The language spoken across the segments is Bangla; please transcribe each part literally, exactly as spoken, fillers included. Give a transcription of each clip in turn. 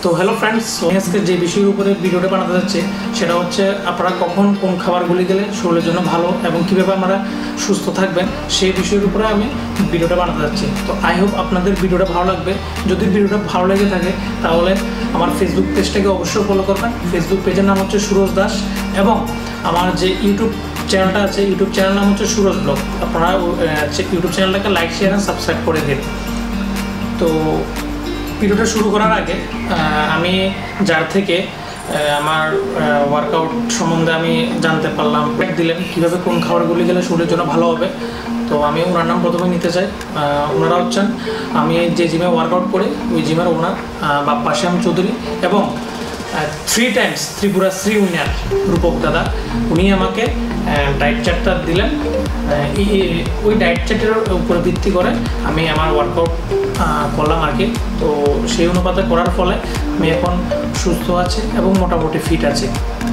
তো হ্যালো ফ্রেন্ডস, আজকে যে বিষয়ের উপরে ভিডিওটা বানাতে যাচ্ছে সেটা হচ্ছে আপনারা কখন কোন খাবারগুলি গেলে শরীরের জন্য ভালো এবং কীভাবে আপনারা সুস্থ থাকবেন সেই বিষয়ের উপরে আমি ভিডিওটা বানাতে যাচ্ছি। তো আই হোপ আপনাদের ভিডিওটা ভালো লাগবে। যদি ভিডিওটা ভালো লেগে থাকে তাহলে আমার ফেসবুক পেজটাকে অবশ্যই ফলো করবেন। ফেসবুক পেজের নাম হচ্ছে সুরজ দাস এবং আমার যে ইউটিউব চ্যানেলটা আছে ইউটিউব চ্যানেল নাম হচ্ছে সুরজ ব্লগ। আপনারা ইউটিউব চ্যানেলটাকে লাইক শেয়ার এবং সাবস্ক্রাইব করে দিন। তো ভিডিওটা শুরু করার আগে আমি যার থেকে আমার ওয়ার্কআউট সম্বন্ধে আমি জানতে পারলাম, দিলেন কীভাবে কোন খাবারগুলি গেলে শরীরের জন্য ভালো হবে, তো আমি ওনার নাম প্রথমে নিতে চাই। ওনারা হচ্ছেন আমি যে জিমে ওয়ার্কআউট করি ওই জিমের ওনার বাপ্পা শ্যাম চৌধুরী এবং three times Tripura Shri winner Rupak দাদা। উনি আমাকে ডায়েট চার্টটা দিলেন। ওই ডায়েট চার্টের উপরে ভিত্তি করে আমি আমার ওয়ার্কআউট করলাম আর কি। তো সেই অনুপাতে করার ফলে আমি এখন সুস্থ আছি এবং মোটামুটি ফিট আছি।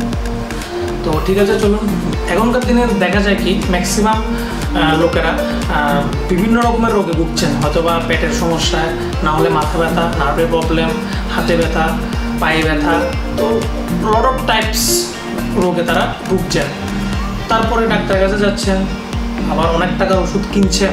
তো ঠিক আছে, চলুন। এখনকার দিনে দেখা যায় কি ম্যাক্সিমাম লোকেরা বিভিন্ন রকমের রোগে ভুগছেন, হয়তো বা পেটের সমস্যা, না হলে মাথা ব্যথা, নার্ভের প্রবলেম, হাতে ব্যথা, পায়ে ব্যথা, তো লট অফ টাইপস রোগে তারা ভুগছেন। তারপরে ডাক্তারের কাছে যাচ্ছেন, আবার অনেক টাকার ওষুধ কিনছেন।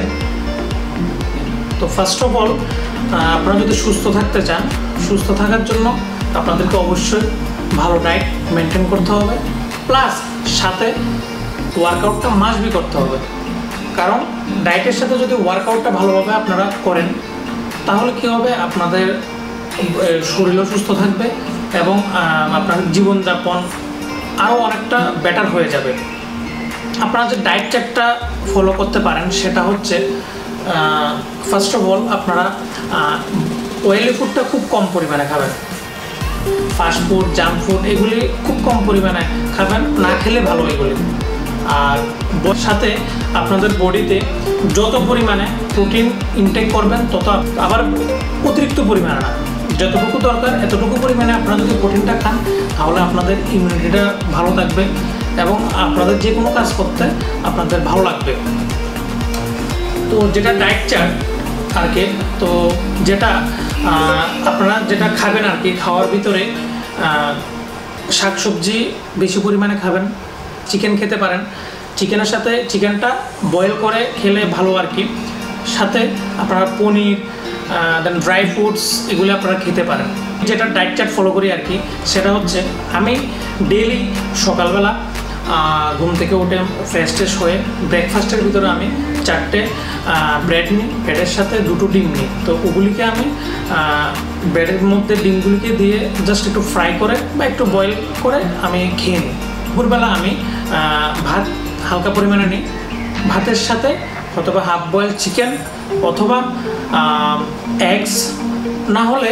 তো ফার্স্ট অফ অল আপনারা যদি সুস্থ থাকতে চান, সুস্থ থাকার জন্য আপনাদেরকে অবশ্যই ভালো ডায়েট মেনটেন করতে হবে, প্লাস সাথে ওয়ার্কআউটটা মাস্ট বি করতে হবে। কারণ ডায়েটের সাথে যদি ওয়ার্কআউটটা ভালোভাবে আপনারা করেন তাহলে কী হবে, আপনাদের শরীরও সুস্থ থাকবে এবং আপনার জীবনযাপন আরও অনেকটা বেটার হয়ে যাবে। আপনারা যে ডায়েট চার্টটা ফলো করতে পারেন সেটা হচ্ছে ফার্স্ট অফ অল আপনারা অয়েলি ফুডটা খুব কম পরিমাণে খাবেন। ফাস্ট ফুড, জাঙ্ক ফুড এগুলি খুব কম পরিমাণে খাবেন, না খেলে ভালো এগুলি। আর সাথে আপনাদের বডিতে যত পরিমাণে প্রোটিন ইনটেক করবেন তত, আবার অতিরিক্ত পরিমাণে না, যতটুকু দরকার এতটুকু পরিমাণে আপনারা যদি প্রোটিনটা খান তাহলে আপনাদের ইমিউনিটিটা ভালো থাকবে এবং আপনাদের যে কোনো কাজ করতে আপনাদের ভালো লাগবে। তো যেটা ডায়েট চার্ট আর কি, তো যেটা আপনারা যেটা খাবেন আর কি, খাওয়ার ভিতরে শাকসবজি বেশি পরিমাণে খাবেন, চিকেন খেতে পারেন, চিকেনের সাথে চিকেনটা বয়েল করে খেলে ভালো আর কি। সাথে আপনারা পনির, দেন ড্রাই ফ্রুটস এগুলো আপনারা খেতে পারেন। যেটা ডায়েট চার্ট ফলো করি আর কি সেটা হচ্ছে আমি ডেইলি সকালবেলা ঘুম থেকে উঠে ফ্রেশ ট্রেশ হয়ে ব্রেকফাস্টের ভিতরে আমি চারটে ব্রেড নিই, ব্রেডের সাথে দুটো ডিম নিই। তো ওগুলিকে আমি ব্রেডের মধ্যে ডিমগুলিকে দিয়ে জাস্ট একটু ফ্রাই করে বা একটু বয়েল করে আমি খেয়ে নিই। দুপুরবেলা আমি ভাত হালকা পরিমাণে নিই, ভাতের সাথে অথবা হাফ বয়েল চিকেন অথবা এগস, না হলে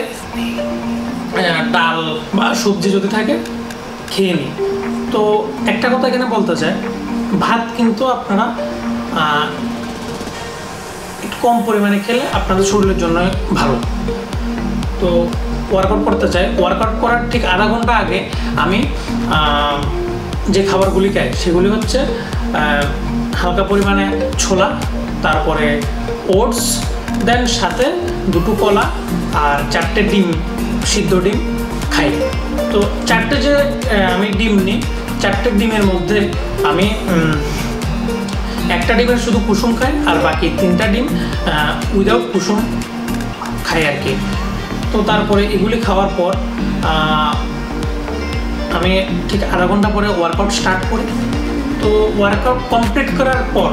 ডাল বা সবজি যদি থাকে খেয়ে নিই। তো একটা কথা এখানে বলতে চাই, ভাত কিন্তু আপনারা একটু কম পরিমাণে খেলে আপনাদের শরীরের জন্য ভালো। তো ওয়ার্কআউট করতে চাই, ওয়ার্কআউট করার ঠিক আধা ঘন্টা আগে আমি যে খাবারগুলি খাই সেগুলি হচ্ছে হালকা পরিমাণে ছোলা, তারপরে ওটস, দেন সাথে দুটো কলা আর চারটে ডিম, সিদ্ধ ডিম খাই। তো চারটে যে আমি ডিম নিই, চারটে ডিমের মধ্যে আমি একটা ডিমের শুধু কুসুম খাই আর বাকি তিনটা ডিম উইদাউট কুসুম খাই আর কি। তো তারপরে এগুলি খাওয়ার পর আমি ঠিক আধা ঘন্টা পরে ওয়ার্কআউট স্টার্ট করি। তো ওয়ার্কআউট কমপ্লিট করার পর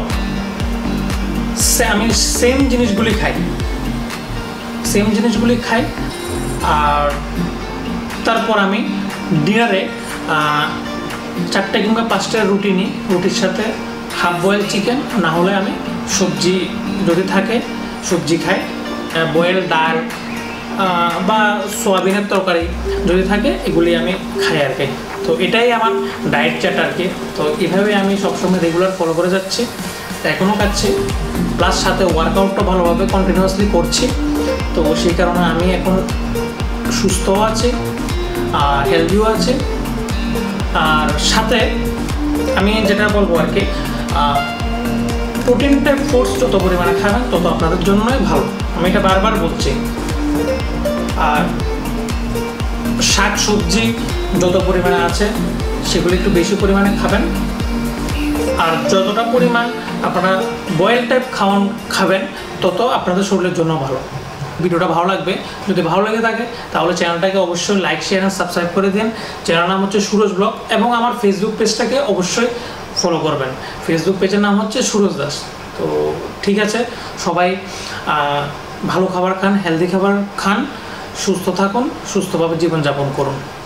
আমি সেম জিনিসগুলি খাই সেম জিনিসগুলি খাই আর তারপর আমি ডিনারে চারটে কিংবা পাঁচটা রুটি নিই, রুটির সাথে হাফ বয়েল চিকেন, না হলে আমি সবজি যদি থাকে সবজি খাই, বয়েল ডাল বা সোয়াবিনের তরকারি যদি থাকে এগুলি আমি খাই আর কি। তো এটাই আমার ডায়েট চার্ট আর কি। তো এভাবে আমি সবসময় রেগুলার ফলো করে যাচ্ছি, এখনও খাচ্ছি, প্লাস সাথে ওয়ার্কআউটটা ভালোভাবে কন্টিনিউয়াসলি করছি। তো সেই কারণে আমি এখন সুস্থও আছি আর হেলদিও আছে। আর সাথে আমি যেটা বলবো আর কি, প্রোটিন টাইপ ফুডস যত পরিমাণে খাবেন তত আপনাদের জন্যই ভালো, আমি এটা বারবার বলছি। আর শাক সবজি যত পরিমাণে আছে সেগুলো একটু বেশি পরিমাণে খাবেন। আর যতটা পরিমাণ আপনারা বয়েল টাইপ খাওয়ান খাবেন তত আপনাদের শরীরের জন্য ভালো। ভিডিওটা ভালো লাগবে, যদি ভালো লেগে থাকে তাহলে চ্যানেলটাকে অবশ্যই লাইক শেয়ার আর সাবস্ক্রাইব করে দিন। চ্যানেল নাম হচ্ছে সুরজ ব্লগ এবং আমার ফেসবুক পেজটাকে অবশ্যই ফলো করবেন। ফেসবুক পেজের নাম হচ্ছে সুরজ দাস। তো ঠিক আছে, সবাই ভালো খাবার খান, হেলদি খাবার খান, সুস্থ থাকুন, সুস্থভাবে জীবনযাপন করুন।